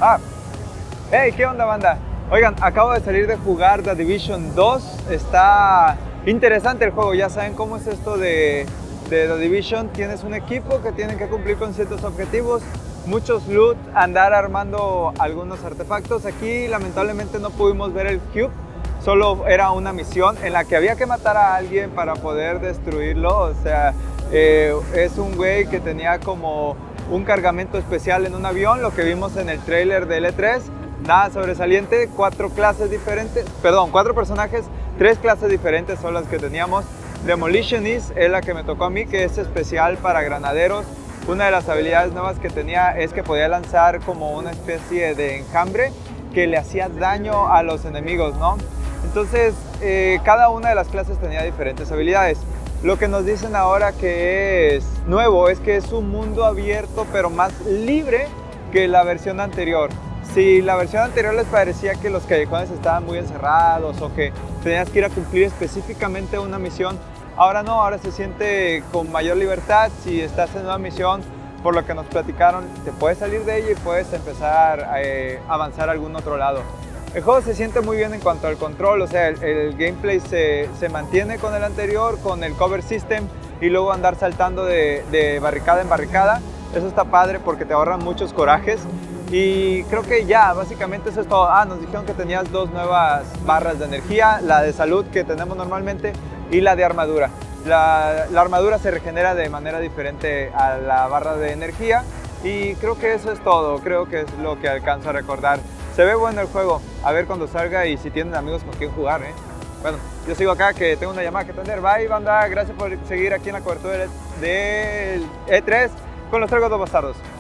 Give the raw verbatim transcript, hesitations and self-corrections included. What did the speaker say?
Ah, hey, ¿qué onda, banda? Oigan, acabo de salir de jugar The Division dos. Está interesante el juego. Ya saben cómo es esto de, de The Division. Tienes un equipo que tiene que cumplir con ciertos objetivos, muchos loot, andar armando algunos artefactos. Aquí lamentablemente no pudimos ver el cube. Solo era una misión en la que había que matar a alguien para poder destruirlo. O sea, eh, es un güey que tenía como un cargamento especial en un avión, lo que vimos en el trailer de E tres. Nada sobresaliente, cuatro clases diferentes, perdón, cuatro personajes, tres clases diferentes son las que teníamos. Demolitionist es la que me tocó a mí, que es especial para granaderos. Una de las habilidades nuevas que tenía es que podía lanzar como una especie de enjambre que le hacía daño a los enemigos, ¿no? Entonces, eh, cada una de las clases tenía diferentes habilidades. Lo que nos dicen ahora que es nuevo es que es un mundo abierto, pero más libre que la versión anterior. Si la versión anterior les parecía que los callejones estaban muy encerrados o que tenías que ir a cumplir específicamente una misión, ahora no, ahora se siente con mayor libertad. Si estás en una misión, por lo que nos platicaron, te puedes salir de ella y puedes empezar a eh, avanzar a algún otro lado. El juego se siente muy bien en cuanto al control, o sea, el, el gameplay se, se mantiene con el anterior, con el cover system y luego andar saltando de, de barricada en barricada. Eso está padre porque te ahorran muchos corajes. Y creo que ya, básicamente eso es todo. Ah, nos dijeron que tenías dos nuevas barras de energía, la de salud que tenemos normalmente y la de armadura. La, la armadura se regenera de manera diferente a la barra de energía y creo que eso es todo, creo que es lo que alcanzo a recordar. Se ve bueno el juego, a ver cuando salga y si tienen amigos con quien jugar, ¿eh? Bueno, yo sigo acá que tengo una llamada que atender. Bye, banda, gracias por seguir aquí en la cobertura del E tres con los Tragos dos Bastardos.